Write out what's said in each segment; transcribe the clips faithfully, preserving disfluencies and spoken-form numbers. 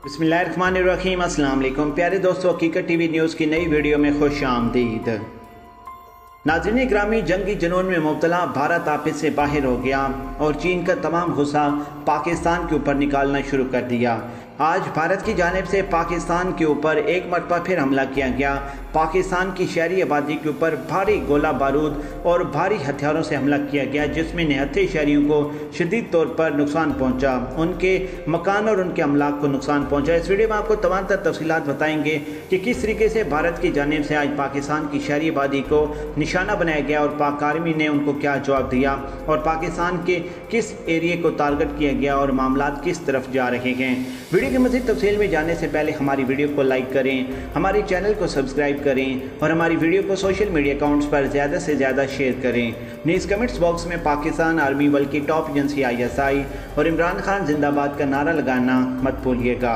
बिस्मिल्लाहिर्रहमानिर्रहीम। अस्सलाम वालेकुम प्यारे दोस्तों, हकीकत टीवी न्यूज़ की नई वीडियो में खुश आमदीद। नाज़रीन ग्रामी, जंगी जुनून में मुब्तला भारत आपस से बाहर हो गया और चीन का तमाम गुस्सा पाकिस्तान के ऊपर निकालना शुरू कर दिया। आज भारत की जानिब से पाकिस्तान के ऊपर एक मरतबा फिर हमला किया गया। पाकिस्तान की शहरी आबादी के ऊपर भारी गोला बारूद और भारी हथियारों से हमला किया गया, जिसमें निहत्थे शहरियों को शदीद तौर पर नुकसान पहुंचा, उनके मकान और उनके अमलाक को नुकसान पहुंचा। इस वीडियो में आपको तमाम तर तफसीलात बताएंगे कि किस तरीके से भारत की जानिब से आज पाकिस्तान की शहरी आबादी को निशाना बनाया गया और पाक आर्मी ने उनको क्या जवाब दिया और पाकिस्तान के किस एरिए को टारगेट किया गया और मामलात किस तरफ जा रहे हैं। वीडियो की मज़ीद तफसील में जाने से पहले हमारी वीडियो को लाइक करें, हमारे चैनल को सब्सक्राइब करें और हमारी वीडियो को सोशल मीडिया अकाउंट्स पर ज़्यादा से ज़्यादा शेयर करें। न्यूज़ कमेंट्स बॉक्स में पाकिस्तान आर्मी बल्कि top agency I S I और इमरान खान जिंदाबाद का नारा लगाना मत भूलिएगा।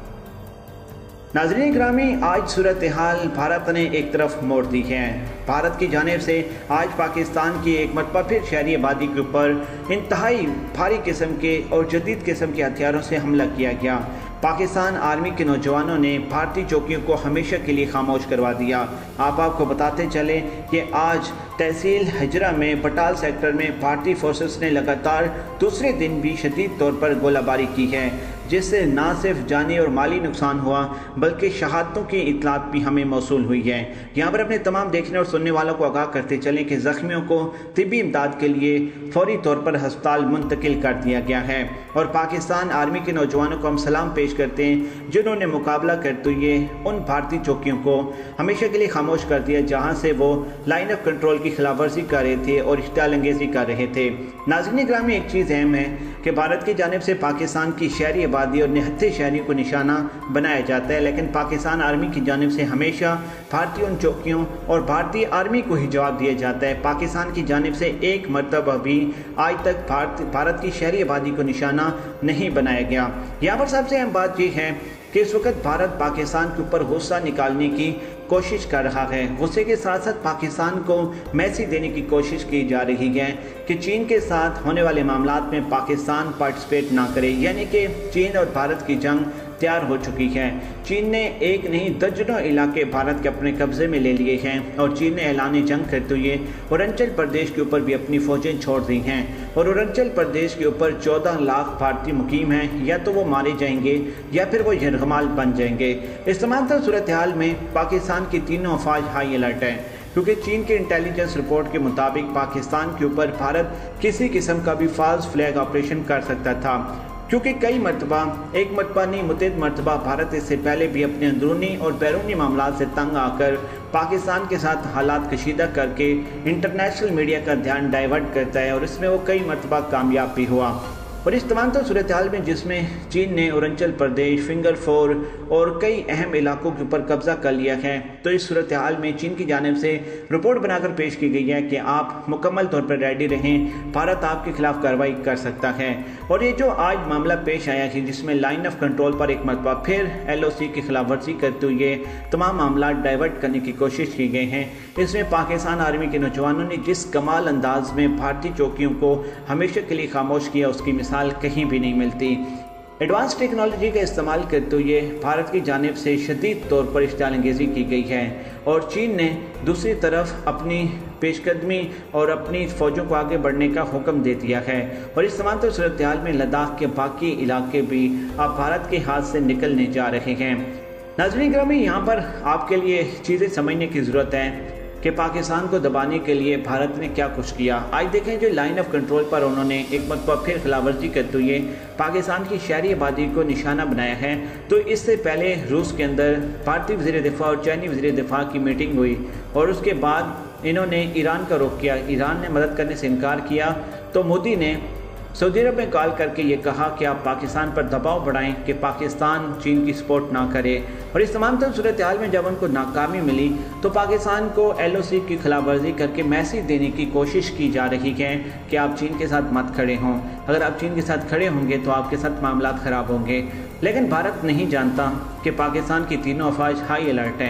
नाज़रीन ग्रामी, आज सूरत हाल भारत ने एक तरफ मोड़ दी है। भारत की जानिब से आज पाकिस्तान की एक मरतबा फिर शहरी आबादी के ऊपर इंतहाई भारी किस्म के और जदीद किस्म के हथियारों से हमला किया गया। पाकिस्तान आर्मी के नौजवानों ने भारतीय चौकियों को हमेशा के लिए खामोश करवा दिया। आप आपको बताते चले कि आज तहसील हिजरा में बटाल सेक्टर में भारतीय फोर्सेस ने लगातार दूसरे दिन भी शदीद तौर पर गोलाबारी की है, जिससे न सिर्फ जानी और माली नुकसान हुआ बल्कि शहादतों की इतलात भी हमें मौसूल हुई है। यहाँ पर अपने तमाम देखने और सुनने वालों को आगाह करते चलें कि जख्मियों को तिब्बी इमदाद के लिए फौरी तौर पर अस्पताल मुंतकिल कर दिया गया है और पाकिस्तान आर्मी के नौजवानों को हम सलाम पेश करते हैं जिन्होंने मुकाबला करते हुए उन भारतीय चौकियों को हमेशा के लिए खामोश कर दिया जहाँ से वो लाइन ऑफ कंट्रोल की खिलाफ वर्जी कर रहे थे और इश्तियाल अंगेजी कर रहे थे। नाज़रीन ग्रामी, एक चीज़ अहम है कि भारत की जानिब से पाकिस्तान की शहरी आबादी और निहत्थे शहरियों को निशाना बनाया जाता है, लेकिन पाकिस्तान आर्मी की जानिब से हमेशा भारतीय उन चौकियों और भारतीय आर्मी को ही जवाब दिया जाता है। पाकिस्तान की जानिब से एक मरतबा भी आज तक भारत भारत की शहरी आबादी को निशाना नहीं बनाया गया। यहाँ पर सबसे अहम बात यह है कि इस वक्त भारत पाकिस्तान के ऊपर गुस्सा निकालने की कोशिश कर रहा है। गुस्से के साथ साथ पाकिस्तान को मैसेज देने की कोशिश की जा रही है कि चीन के साथ होने वाले मामलात में पाकिस्तान पार्टिसिपेट ना करे, यानी कि चीन और भारत की जंग तैयार हो चुकी है। चीन ने एक नहीं दर्जनों इलाके भारत के अपने कब्जे में ले लिए हैं और चीन ने ऐलान जंग करते हुए अरुणाचल प्रदेश के ऊपर भी अपनी फौजें छोड़ दी हैं और अरुणाचल प्रदेश के ऊपर चौदह लाख भारतीय मुकीम हैं। या तो वो मारे जाएंगे या फिर वो यरगमाल बन जाएंगे। इस तमाम सूरत हाल में पाकिस्तान की तीनों अफवाज हाई अलर्ट है, क्योंकि चीन के इंटेलिजेंस रिपोर्ट के मुताबिक पाकिस्तान के ऊपर भारत किसी किस्म का भी फॉल्स फ्लैग ऑपरेशन कर सकता था, क्योंकि कई मरतबा एक मरतबा नहीं मुतअद्दिद मरतबा भारत इससे पहले भी अपने अंदरूनी और बैरूनी मामलात से तंग आकर पाकिस्तान के साथ हालात कशीदा करके इंटरनेशनल मीडिया का ध्यान डाइवर्ट करता है और इसमें वो कई मरतबा कामयाब भी हुआ। और इस तमाम तो सूरत हाल में जिसमें चीन ने अरुणाचल प्रदेश, फिंगर फोर और कई अहम इलाकों के ऊपर कब्जा कर लिया है, तो इस सूरत हाल में चीन की जानिब से रिपोर्ट बनाकर पेश की गई है कि आप मुकम्मल तौर पर रेडी रहें, भारत आपके खिलाफ कार्रवाई कर सकता है। और ये जो आज मामला पेश आया है जिसमें लाइन ऑफ कंट्रोल पर एक मरतबा फिर एल ओ सी की खिलाफ वर्जी करते हुए तमाम मामला डाइवर्ट करने की कोशिश की गई हैं, इसमें पाकिस्तान आर्मी के नौजवानों ने जिस कमाल अंदाज में भारतीय चौकियों को हमेशा के लिए खामोश किया उसकी मिसाल कहीं भी नहीं मिलती। एडवांस टेक्नोलॉजी का इस्तेमाल करते हुए भारत की जानिब से शदीद तौर पर इश्तियाल अंगेजी की गई है और चीन ने दूसरी तरफ अपनी पेशकदमी और अपनी फ़ौजों को आगे बढ़ने का हुक्म दे दिया है। और इस तमाम सूरत हाल में लद्दाख के बाकी इलाके भी अब भारत के हाथ से निकलने जा रहे हैं। नाज़रीन ग्रामी, यहाँ पर आपके लिए चीज़ें समझने की ज़रूरत है कि पाकिस्तान को दबाने के लिए भारत ने क्या कुछ किया। आज देखें, जो लाइन ऑफ कंट्रोल पर उन्होंने एक मरतबा फिर खिलाफवर्जी करते हुए पाकिस्तान की शहरी आबादी को निशाना बनाया है, तो इससे पहले रूस के अंदर भारतीय वज़ीर दिफा और चाइनी वज़ीर दिफा की मीटिंग हुई और उसके बाद इन्होंने ईरान का रुख किया। ईरान ने मदद करने से इनकार किया तो मोदी ने सऊदी अरब में कॉल करके ये कहा कि आप पाकिस्तान पर दबाव बढ़ाएं कि पाकिस्तान चीन की सपोर्ट ना करे। और इस तमाम तरह सूरत हाल में जब उनको नाकामी मिली तो पाकिस्तान को एल ओ सी की खिलाफ वर्जी करके मैसेज देने की कोशिश की जा रही है कि आप चीन के साथ मत खड़े हों, अगर आप चीन के साथ खड़े होंगे तो आपके साथ मामला ख़राब होंगे। लेकिन भारत नहीं जानता कि पाकिस्तान की तीनों अफवाज हाई अलर्ट हैं।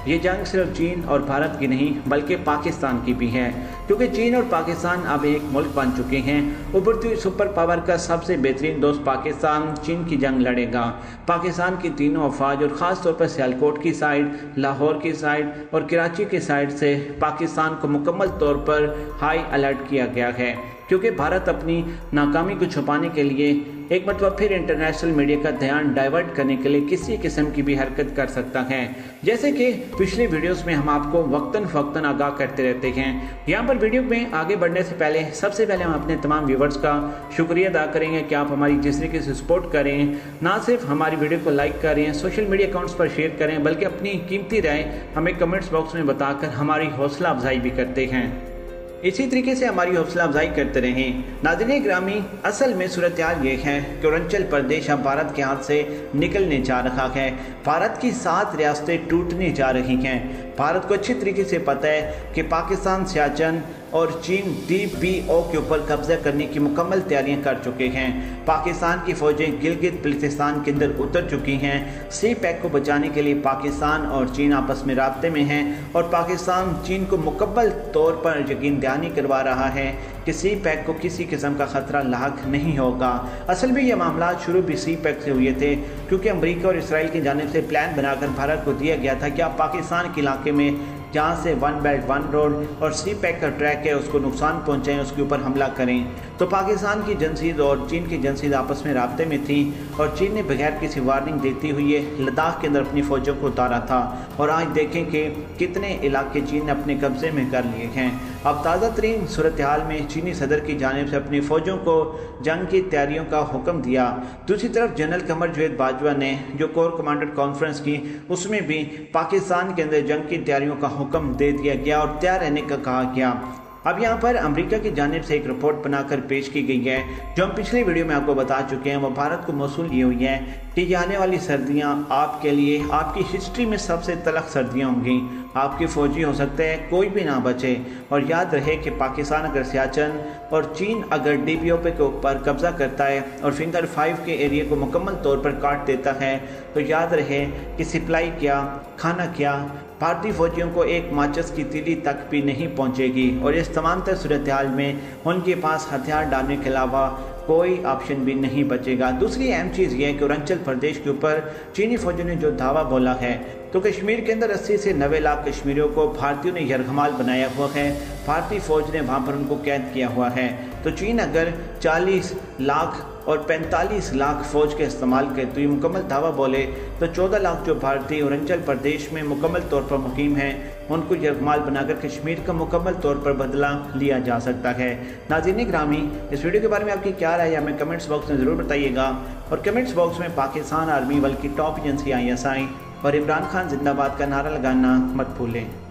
ये जंग सिर्फ चीन और भारत की नहीं बल्कि पाकिस्तान की भी है, क्योंकि चीन और पाकिस्तान अब एक मुल्क बन चुके हैं। उभरती हुई सुपर पावर का सबसे बेहतरीन दोस्त पाकिस्तान चीन की जंग लड़ेगा। पाकिस्तान की तीनों अफवाज और ख़ास तौर पर सियालकोट की साइड, लाहौर की साइड और कराची की साइड से पाकिस्तान को मुकम्मल तौर पर हाई अलर्ट किया गया है, क्योंकि भारत अपनी नाकामी को छुपाने के लिए एक मरतबा फिर इंटरनेशनल मीडिया का ध्यान डाइवर्ट करने के लिए किसी किस्म की भी हरकत कर सकता है। जैसे कि पिछले वीडियोस में हम आपको वक्तन फ़क्तन आगाह करते रहते हैं। यहाँ पर वीडियो में आगे बढ़ने से पहले सबसे पहले हम अपने तमाम व्यूवर्स का शुक्रिया अदा करेंगे कि आप हमारी जिस तरीके से सपोर्ट करें, ना सिर्फ हमारी वीडियो को लाइक करें, सोशल मीडिया अकाउंट्स पर शेयर करें, बल्कि अपनी कीमती राय हमें कमेंट्स बॉक्स में बताकर हमारी हौसला अफजाई भी करते हैं। इसी तरीके से हमारी हौसला अफजाई करते रहें। नाज़रीन ग्रामी, असल में सूरत हाल ये है कि अरुणाचल प्रदेश अब भारत के हाथ से निकलने जा रहा है। भारत की सात रियासतें टूटने जा रही हैं। भारत को अच्छी तरीके से पता है कि पाकिस्तान सियाचिन और चीन डी पी ओ के ऊपर कब्जा करने की मुकम्मल तैयारियां कर चुके हैं। पाकिस्तान की फौजें गिलगित बल्तिस्तान के अंदर उतर चुकी हैं। सी पैक को बचाने के लिए पाकिस्तान और चीन आपस में राब्ते में हैं और पाकिस्तान चीन को मुकम्मल तौर पर यकीन दहानी करवा रहा है कि सी पैक को किसी किस्म का खतरा लाक नहीं होगा। असल में ये मामला शुरू भी सी पैक से हुए थे, क्योंकि अमरीका और इसराइल की जानिब से प्लान बनाकर भारत को दिया गया था कि आप पाकिस्तान के इलाके में जहाँ से वन बेल्ट वन रोड और सी पैक का ट्रैक है उसको नुकसान पहुँचाएं, उसके ऊपर हमला करें। तो पाकिस्तान की जनसीद और चीन की जनसीद आपस में राब्ते में थी और चीन ने बगैर किसी वार्निंग देती हुई लद्दाख के अंदर अपनी फ़ौजों को उतारा था। और आज देखें कि कितने इलाके चीन ने अपने कब्ज़े में कर लिए हैं। अब ताज़ा तरीन सूरत हाल में चीनी सदर की जानिब से अपनी फ़ौजों को जंग की तैयारियों का हुक्म दिया। दूसरी तरफ जनरल कमर जावेद बाजवा ने जो कोर कमांडर कॉन्फ्रेंस की, उसमें भी पाकिस्तान के अंदर जंग की तैयारियों का हुक्म दे दिया गया और तैयार रहने का कहा गया। अब यहाँ पर अमेरिका की जानिब से एक रिपोर्ट बनाकर पेश की गई है, जो हम पिछले वीडियो में आपको बता चुके हैं। वो भारत को मौसूल ये हुई है कि ये आने वाली सर्दियाँ आपके लिए आपकी हिस्ट्री में सबसे तलख सर्दियाँ होंगी। आपकी फ़ौजी हो सकते हैं कोई भी ना बचे। और याद रहे कि पाकिस्तान अगर सियाचिन और चीन अगर डी पी ओ पे के ऊपर कब्ज़ा करता है और फिंगर फाइव के एरिया को मुकम्मल तौर पर काट देता है, तो याद रहे कि सप्लाई क्या, खाना क्या, भारतीय फौजियों को एक माचिस की तीली तक भी नहीं पहुंचेगी। और इस तमाम तर सूरत हाल में उनके पास हथियार डालने के अलावा कोई ऑप्शन भी नहीं बचेगा। दूसरी अहम चीज़ ये है कि अरुणाचल प्रदेश के ऊपर चीनी फौजों ने जो दावा बोला है, तो कश्मीर के अंदर अस्सी से नब्बे लाख कश्मीरियों को भारतीयों ने यरगमाल बनाया हुआ है। भारतीय फौज ने वहाँ पर उनको कैद किया हुआ है। तो चीन अगर चालीस लाख और पैंतालीस लाख फौज के इस्तेमाल करे तो ये मुकम्मल दावा बोले तो चौदह लाख जो भारतीय अरुणाचल प्रदेश में मुकम्मल तौर पर मुकीम हैं, उनको यरगमाल बनाकर कश्मीर का मुकम्मल तौर पर बदला लिया जा सकता है। नाज़रीन ग्रामी, इस वीडियो के बारे में आपकी क्या राय है हमें कमेंट्स बॉक्स में ज़रूर बताइएगा। और कमेंट्स बॉक्स में पाकिस्तान आर्मी बल्कि top agency I S I और इमरान खान जिंदाबाद का नारा लगाना मत भूलें।